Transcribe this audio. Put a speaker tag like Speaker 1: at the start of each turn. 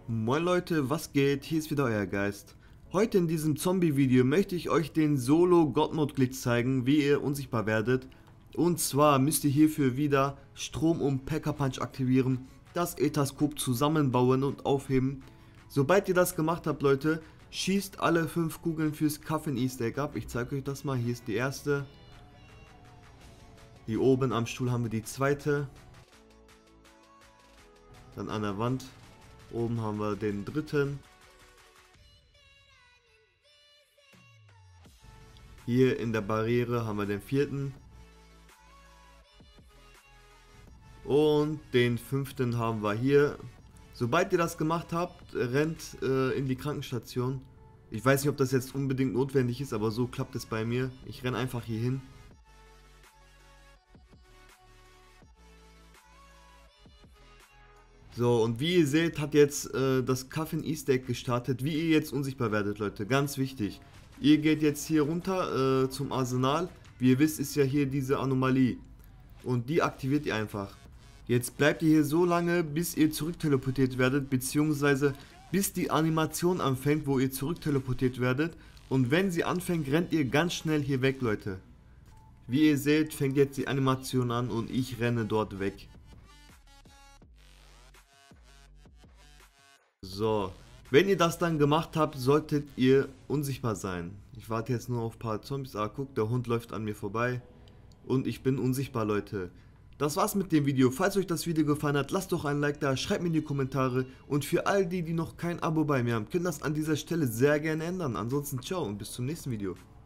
Speaker 1: Moin Leute, was geht? Hier ist wieder euer Geist. Heute in diesem Zombie-Video möchte ich euch den Solo-God-Mode-Glitch zeigen, wie ihr unsichtbar werdet. Und zwar müsst ihr hierfür wieder Strom und Pack-a-Punch aktivieren, das Etherskop zusammenbauen und aufheben. Sobald ihr das gemacht habt, Leute, schießt alle 5 Kugeln fürs Coffin Easter Egg ab. Ich zeige euch das mal. Hier ist die erste. Hier oben am Stuhl haben wir die zweite. Dann an der Wand. Oben haben wir den dritten. Hier in der Barriere haben wir den vierten. Und den fünften haben wir hier. Sobald ihr das gemacht habt, rennt in die Krankenstation. Ich weiß nicht, ob das jetzt unbedingt notwendig ist, aber so klappt es bei mir. Ich renne einfach hier hin. So, und wie ihr seht, hat jetzt das Coffin Easter Egg gestartet. Wie ihr jetzt unsichtbar werdet, Leute, ganz wichtig. Ihr geht jetzt hier runter zum Arsenal. Wie ihr wisst, ist ja hier diese Anomalie. Und die aktiviert ihr einfach. Jetzt bleibt ihr hier so lange, bis ihr zurückteleportiert werdet, beziehungsweise bis die Animation anfängt, wo ihr zurückteleportiert werdet. Und wenn sie anfängt, rennt ihr ganz schnell hier weg, Leute. Wie ihr seht, fängt jetzt die Animation an und ich renne dort weg. So, wenn ihr das dann gemacht habt, solltet ihr unsichtbar sein. Ich warte jetzt nur auf ein paar Zombies. Ah, guck, der Hund läuft an mir vorbei. Und ich bin unsichtbar, Leute. Das war's mit dem Video. Falls euch das Video gefallen hat, lasst doch ein Like da, schreibt mir in die Kommentare. Und für all die, die noch kein Abo bei mir haben, können das an dieser Stelle sehr gerne ändern. Ansonsten ciao und bis zum nächsten Video.